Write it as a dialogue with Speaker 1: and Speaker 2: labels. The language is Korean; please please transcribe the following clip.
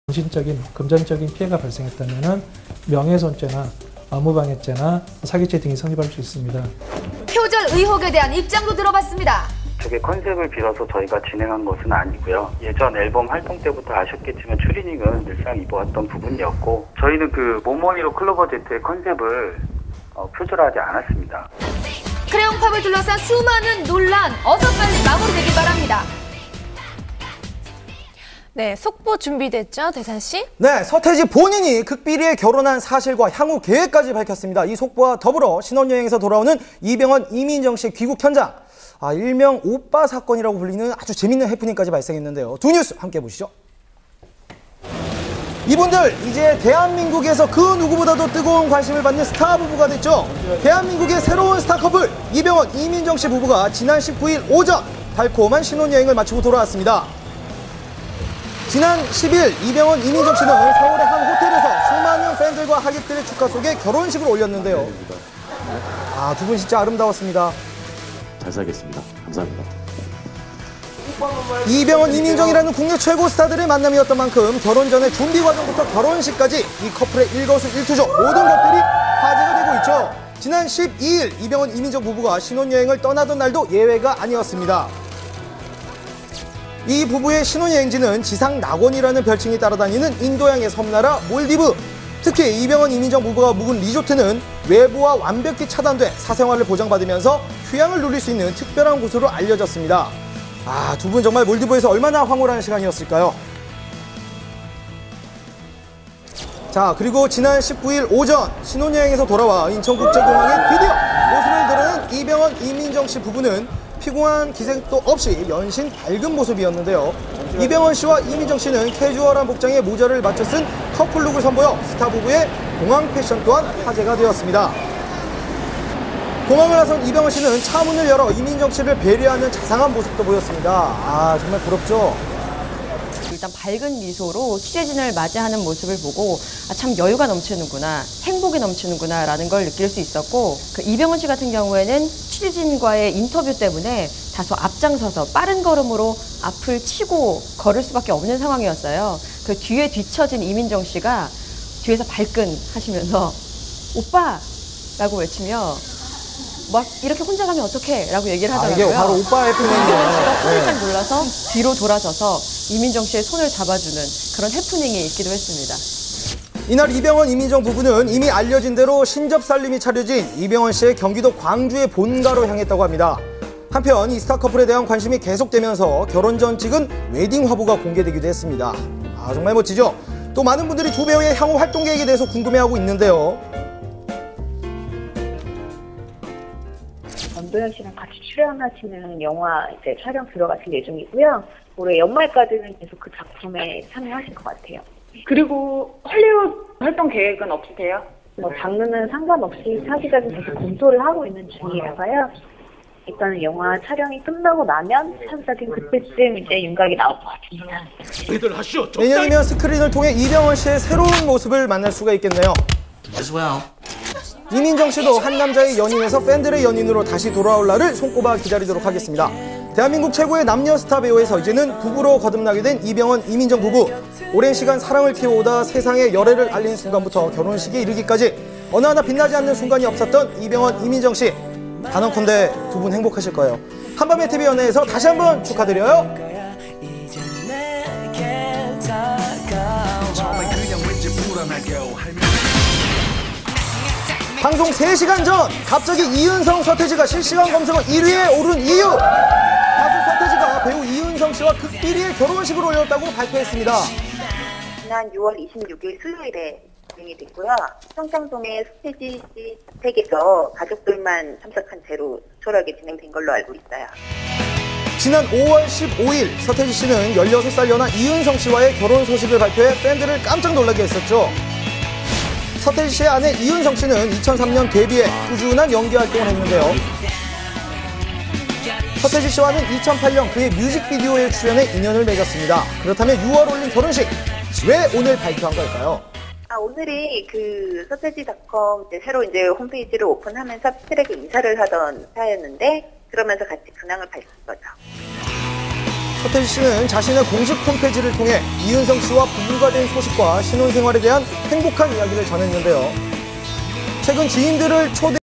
Speaker 1: 정신적인, 금전적인 피해가 발생했다면 명예훼손죄나 업무방해죄나 사기죄 등이 성립할 수 있습니다.
Speaker 2: 표절 의혹에 대한 입장도 들어봤습니다.
Speaker 3: 저게 컨셉을 빌어서 저희가 진행한 것은 아니고요. 예전 앨범 활동 때부터 아셨겠지만 추리닝은 늘상 입어왔던 부분이었고 저희는 그 모모니로 클로버 Z의 컨셉을 표절하지 않았습니다.
Speaker 2: 크레용팝을 둘러싼 수많은 논란, 어서 빨리 마무리되길 바랍니다.
Speaker 4: 네, 속보 준비됐죠, 대산 씨?
Speaker 5: 네, 서태지 본인이 극비리에 결혼한 사실과 향후 계획까지 밝혔습니다. 이 속보와 더불어 신혼여행에서 돌아오는 이병헌, 이민정 씨 귀국 현장. 일명 오빠 사건이라고 불리는 아주 재밌는 해프닝까지 발생했는데요. 두 뉴스 함께 보시죠. 이분들 이제 대한민국에서 그 누구보다도 뜨거운 관심을 받는 스타 부부가 됐죠. 대한민국의 새로운 스타 커플 이병헌, 이민정 씨 부부가 지난 19일 오전 달콤한 신혼여행을 마치고 돌아왔습니다. 지난 10일 이병헌, 이민정 씨는 서울의 한 호텔에서 수많은 팬들과 하객들의 축하 속에 결혼식을 올렸는데요. 두 분 진짜 아름다웠습니다.
Speaker 6: 잘 살겠습니다. 감사합니다.
Speaker 5: 이병헌, 이민정이라는 국내 최고 스타들의 만남이었던 만큼 결혼 전의 준비 과정부터 결혼식까지 이 커플의 일거수일투족 모든 것들이 화제가 되고 있죠. 지난 12일 이병헌, 이민정 부부가 신혼여행을 떠나던 날도 예외가 아니었습니다. 이 부부의 신혼여행지는 지상 낙원이라는 별칭이 따라다니는 인도양의 섬나라 몰디브. 특히 이병헌, 이민정 부부가 묵은 리조트는 외부와 완벽히 차단돼 사생활을 보장받으면서 휴양을 누릴 수 있는 특별한 곳으로 알려졌습니다. 두 분 정말 몰디브에서 얼마나 황홀한 시간이었을까요? 자, 그리고 지난 19일 오전 신혼여행에서 돌아와 인천국제공항에 드디어 모습을 드러낸 이병헌, 이민정 씨 부부는 피곤한 기색도 없이 연신 밝은 모습이었는데요. 이병헌 씨와 이민정 씨는 캐주얼한 복장에 모자를 맞춰 쓴 커플룩을 선보여 스타 부부의 공항 패션 또한 화제가 되었습니다. 공항을 나선 이병헌 씨는 차 문을 열어 이민정 씨를 배려하는 자상한 모습도 보였습니다. 정말 부럽죠?
Speaker 7: 일단 밝은 미소로 취재진을 맞이하는 모습을 보고 참 여유가 넘치는구나, 행복이 넘치는구나 라는 걸 느낄 수 있었고, 이병헌 씨 같은 경우에는 취재진과의 인터뷰 때문에 다소 앞장서서 빠른 걸음으로 앞을 치고 걸을 수밖에 없는 상황이었어요. 그 뒤에 뒤처진 이민정 씨가 뒤에서 발끈 하시면서 오빠! 라고 외치며 막 이렇게 혼자 가면 어떡해? 라고 얘기를 하더라고요.
Speaker 5: 이게 바로 오빠의
Speaker 7: 이민정 씨가
Speaker 5: 해프닝이에요.
Speaker 7: 깜짝 놀라서 뒤로 돌아서서 이민정 씨의 손을 잡아주는 그런 해프닝이 있기도 했습니다.
Speaker 5: 이날 이병헌, 이민정 부부는 이미 알려진 대로 신접살림이 차려진 이병헌 씨의 경기도 광주의 본가로 향했다고 합니다. 한편 이 스타 커플에 대한 관심이 계속되면서 결혼 전 찍은 웨딩 화보가 공개되기도 했습니다. 정말 멋지죠? 또 많은 분들이 두 배우의 향후 활동 계획에 대해서 궁금해하고 있는데요.
Speaker 8: 전도연 씨랑 같이 출연하시는 영화 촬영 들어가실 예정이고요. 올해 연말까지는 계속 그 작품에 참여하실 것 같아요.
Speaker 9: 그리고 헐리우드 활동 계획은 없으세요?
Speaker 8: 장르는 상관없이 차기작을 계속 검토를 하고 있는 중이라서요. 일단은 영화 촬영이 끝나고 나면 차기작인 그때쯤 이제 윤곽이 나올 것 같습니다.
Speaker 5: 내년이면 스크린을 통해 이병헌 씨의 새로운 모습을 만날 수가 있겠네요. 이민정 씨도 한 남자의 연인에서 팬들의 연인으로 다시 돌아올 날을 손꼽아 기다리도록 하겠습니다. 대한민국 최고의 남녀 스타 배우에서 이제는 부부로 거듭나게 된 이병헌, 이민정 부부. 오랜 시간 사랑을 키워오다 세상에 열애를 알린 순간부터 결혼식에 이르기까지 어느 하나 빛나지 않는 순간이 없었던 이병헌, 이민정 씨. 단언컨대 두 분 행복하실 거예요. 한밤의 TV 연애에서 다시 한번 축하드려요. 방송 3시간 전 갑자기 이은성, 서태지가 실시간 검색어 1위에 오른 이유. 가수 서태지가 배우 이은성 씨와 극비리의 결혼식을 올렸다고 발표했습니다.
Speaker 8: 지난 6월 26일 수요일에 진행이 됐고요. 평창동의 서태지 씨 주택에서 가족들만 참석한 채로 소홀하게 진행된 걸로 알고 있어요.
Speaker 5: 지난 5월 15일 서태지 씨는 16살 연하 이은성 씨와의 결혼 소식을 발표해 팬들을 깜짝 놀라게 했었죠. 서태지 씨의 아내 이은성 씨는 2003년 데뷔해 꾸준한 연기 활동을 했는데요. 서태지 씨와는 2008년 그의 뮤직비디오에 출연해 인연을 맺었습니다. 그렇다면 6월 올린 결혼식, 왜 오늘 발표한 걸까요?
Speaker 8: 오늘이 그 서태지닷컴 새로 이제 홈페이지를 오픈하면서 팬들에게 인사를 하던 차였는데 그러면서 같이 근황을 밝힌 거죠.
Speaker 5: 서태지 씨는 자신의 공식 홈페이지를 통해 이윤성 씨와 부부가 된 소식과 신혼생활에 대한 행복한 이야기를 전했는데요. 최근 지인들을 초대